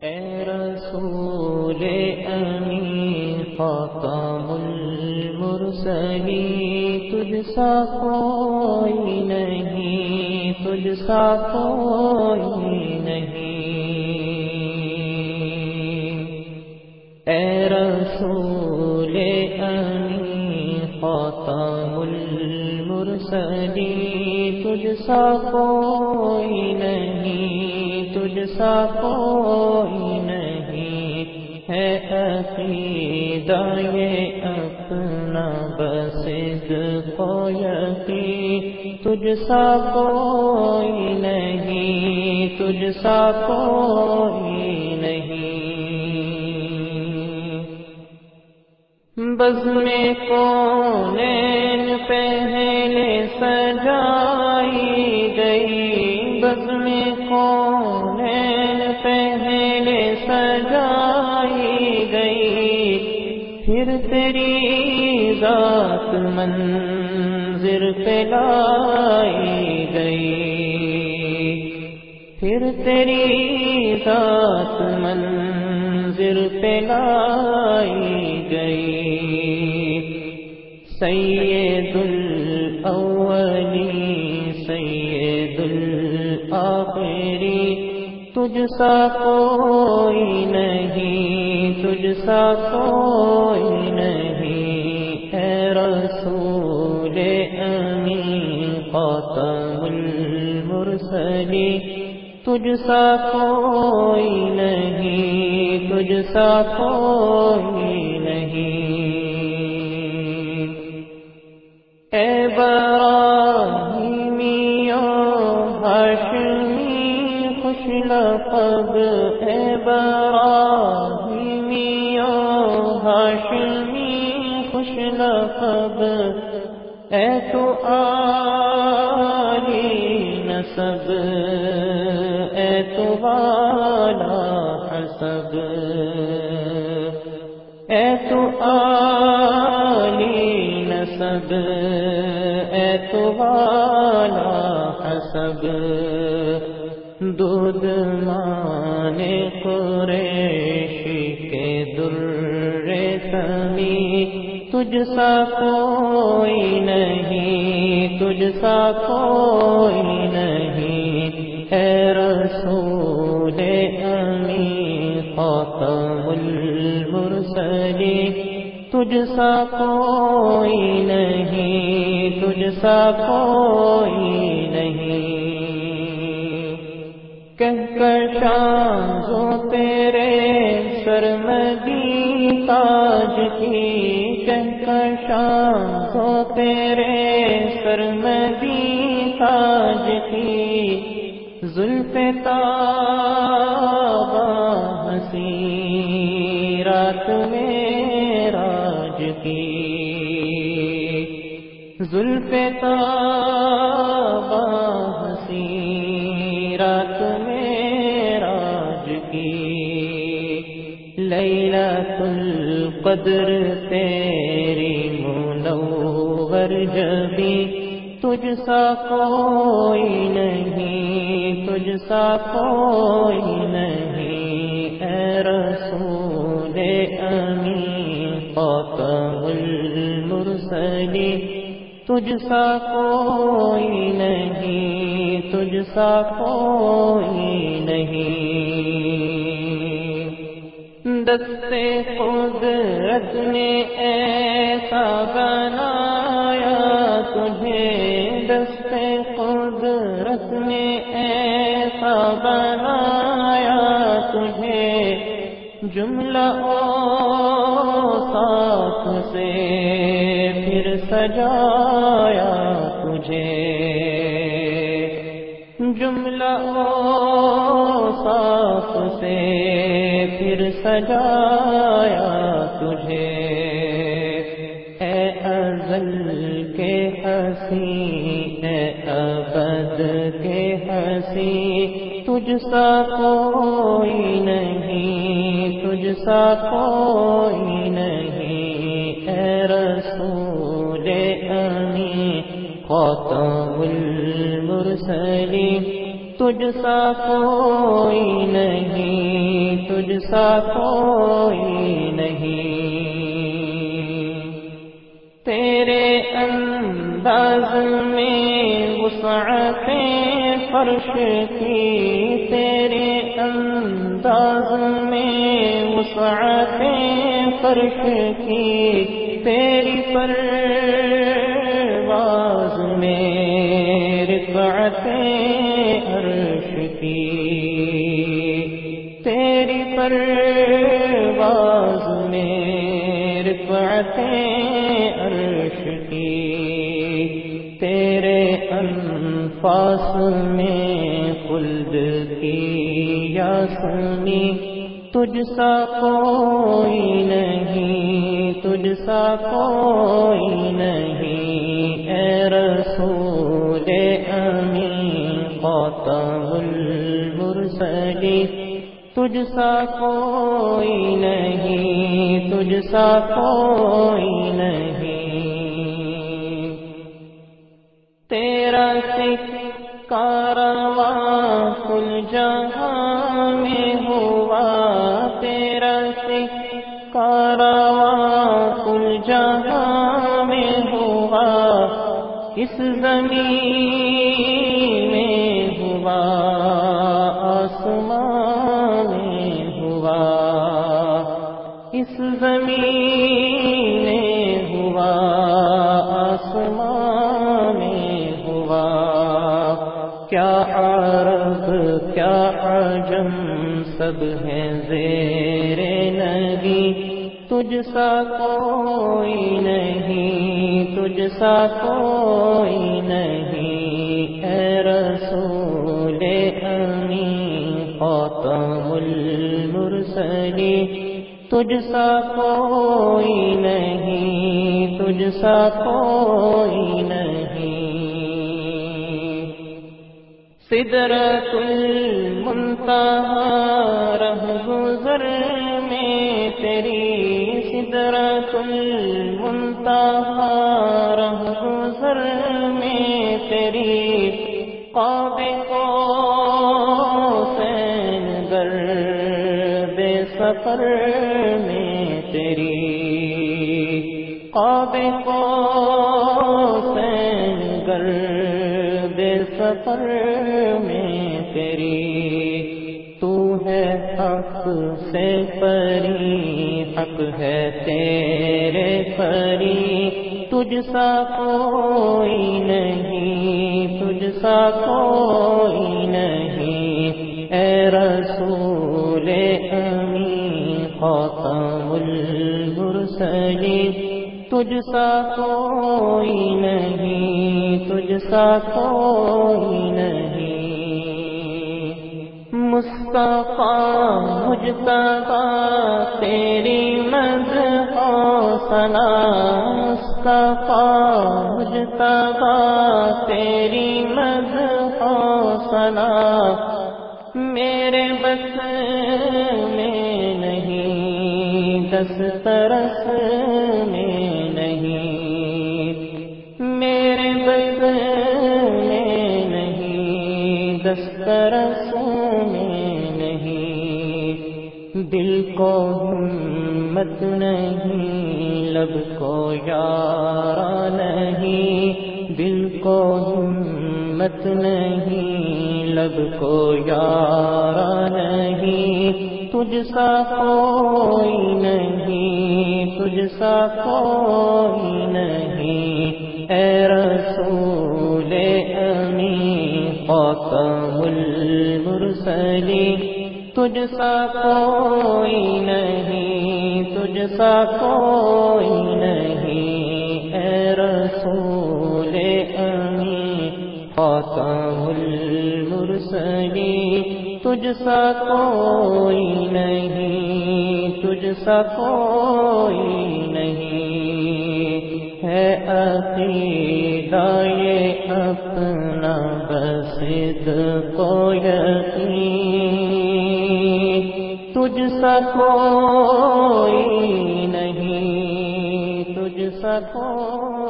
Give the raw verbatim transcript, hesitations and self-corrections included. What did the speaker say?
اے رسول امین خاتم المرسلین، تجھ سا کوئی نہیں، تجھ سا کوئی نہیں۔ اے رسول امین خاتم المرسلین، تجھ سا کوئی نہیں، تجھ سا کوئی نہیں۔ ہے عقیدہ یہ اپنا بصدق و یقین، تجھ سا کوئی نہیں، تجھ سا کوئی نہیں۔ بزم کونین پہلے سجائی گئی، بزم کونین پہلے سجائی گئی، پھر تیری ذات منظر پہ لائی گئی، پھر تیری ذات منظر پہ لائی گئی۔ سید الاولین سید الآخرین، تجھ سا کوئی نہیں، تجھ سا کوئی نہیں۔ اے رسول امین خاتم المرسلین، تجھ سا کوئی نہیں، تجھ سا کوئی نہیں۔ اے ابراہیمی و ہاشمی خوش لقب، اے ابراہیمی و ہاشمی خوش لقب، اے تو عالی نسب، اے تو والا حسب، اے تو عالی نسب، اے تو والا حسب۔ دودھ مانے قریشی کے در سمی، تجھ سا کوئی نہیں، تجھ سا کوئی نہیں۔ اے رسول امین خاتم المرسلین، تجھ سا کوئی نہیں، تجھ سا کوئی نہیں۔ کہکشاں تیرے سر مدی تاج کی، کہکشاں تیرے سر مدی تاج کی، زلف تابہ ہنسی رات معراج کی، زلف تابہ ہنسی رات معراج کی۔ لیلۃ القدر تیری منور جبی، تجھ سا کوئی نہیں، تجھ سا کوئی نہیں۔ اے رسول امین خاتم المرسلین، تجھ سا کوئی نہیں، تجھ سا کوئی نہیں۔ دستے قدرت نے ایسا بنایا تجھے، دستے قدرت نے ایسا بنایا تجھے، جملہ اوصاف سے پھر سجایا تجھے، جملہ اوصاف سے پھر سجایا تجھے۔ اے ازل کے حسین، اے ابد کے حسین، تجھ سا کوئی نہیں، تجھ سا کوئی نہیں۔ اے رسول امین خاتم المرسلین، تجھ سا کوئی نہیں، تجھ تجھ سا کوئی نہیں، تیرے انداز میں وسعت فرش کی، تیرے انداز میں وسعت فرش کی، تیری پرواز میں رفعت عرش کی، تیری پرواز میں رفعت عرش کی، تیرے انفاس میں خلد کی یاسمی، تجھ سا کوئی نہیں، تجھ سا کوئی نہیں، اے رسول امین خاتم المرسلین، تجھ سا کوئی نہیں، تجھ سا کوئی نہیں، تیرا سکہ رواں کل جہاں میں ہوا، تیرا سکہ رواں کل جہاں میں ہوا، اس زمین میں ہوا، آسمان میں ہوا، اس زمین میں ہوا، آسمان میں ہوا، کیا عرب کیا عجم سب ہیں زیر نبی، تجھ سا کوئی نہیں، تجھ سا کوئی نہیں، اے رسول امین خاتم المرسلین، تجھ سا کوئی نہیں، تجھ سا کوئی نہیں، سدرۃ المنتہا رہ گزر میں تیری، سدرۃ المنتہا رہ گزر میں تیری، قاب قوسین گرد سفر میں تیری، قاب قوسین گرد سفر میں تیری، تو ہے حق سے پری، حق ہے تیرے پری، تجھ سا کوئی نہیں، تجھ سا کوئی نہیں، اے رسول امین خاتم المرسلین، تجھ سا کوئی نہیں، تجھ سا کوئی نہیں، مصطفیٰ مجتبیٰ تیری مدح و ثنا، مصطفیٰ مجتبیٰ تیری مدح و ثنا، میرے بس میں نہیں، دسترس میں نہیں، میرے بس میں نہیں، دسترس میں نہیں، دل کو ہمت نہیں، لب کو یارا نہیں، دل کو ہمت نہیں، لب کو یارا نہیں، تجھ سا کوئی نہیں، تجھ سا کوئی نہیں، اے رسول امین خاتم المرسلین، تجھ سا کوئی نہیں، تجھ سا کوئی نہیں، اے رسول امین خاتم المرسلین، تجھ سا کوئی نہیں، تجھ سا کوئی نہیں، ہے عقیدہ یہ اپنا بصدق و یقین، تجھ سا کوئی نہیں، تجھ سا کوئی